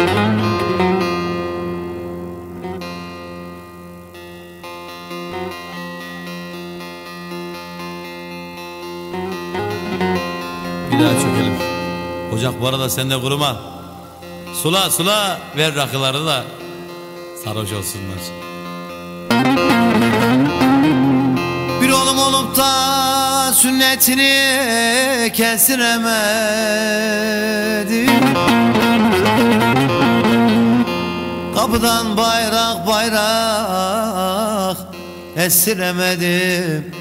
Bir daha çökelim. Ocak bu arada sen de kuruma. Sula sula ver rakıları da sarhoş olsunlar. Bir oğlum olup da sünnetini kestiremedim. Kapıdan bayrak bayrak estiremedim.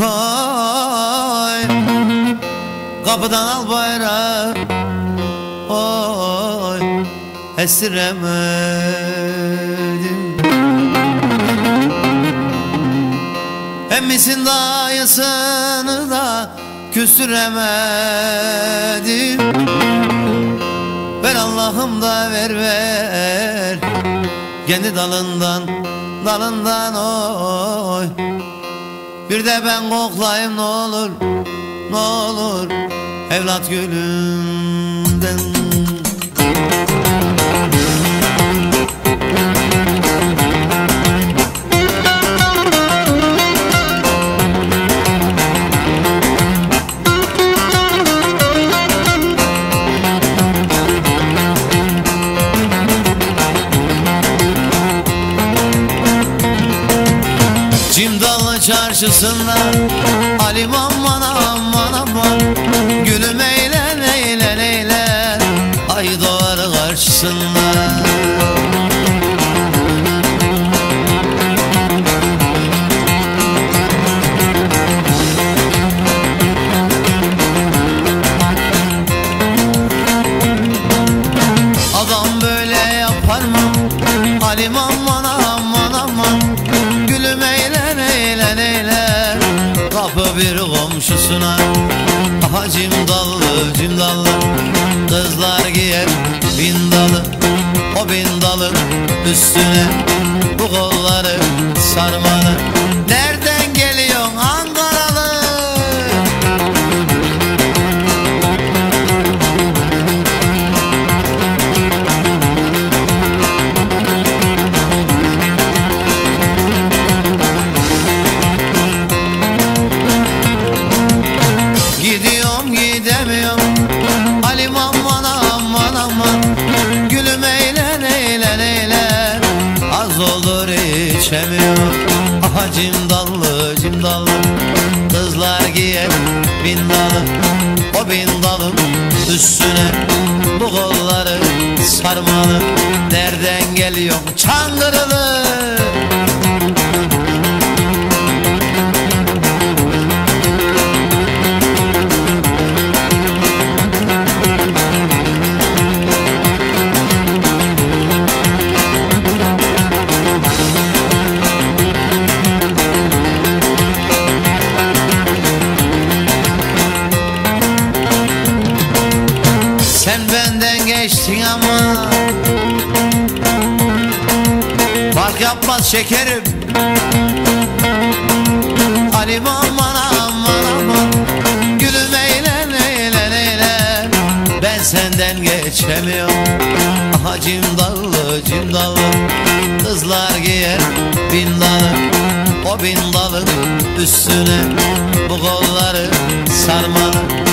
Hay. Kapıdan al bayrağı, oy, estiremedim. Emmisin dayısını da küstüremedim. Ver Allah'ım da ver ver, kendi dalından oy. Bir de ben koklayayım ne olur, ne olur evlat gülümden. Cimdalı çarşısında Alim aman aman aman, gülüm eğlen eğlen eğlen, ay doğar karşısında. Adam böyle yapar mı? Alim aman aman aman, gülüm eğlen eğlen eğlen, kapı bir komşusuna. Aha cimdallı cimdallı, kızlar giyer bin dalı. O bin dalın üstüne bu kolları sarmalı. Nereden geliyorsun Ankaralı? Gidiyorum gidemiyorum Halim aman aman aman, gülüm eğlen eğlen eğlen, az olur içemiyorum. Aha cimdallı cimdallı, kızlar giyer bin dalı. O bin dalın üstüne bu kolları sarmalı. Nereden geliyorsun Çankırılı? Sen benden geçtin ama fark yapmaz şekerim. Halim aman aman aman, gülüm eğlen eğlen eğlen, ben senden geçemiyorum. Aha cimdallı cimdallı, kızlar giyer bin dalı. O bin dalın üstüne bu kolları sarmalı.